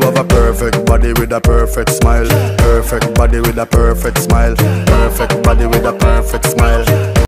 have a perfect body with a perfect smile. Perfect body with a perfect smile. Perfect body with a perfect smile.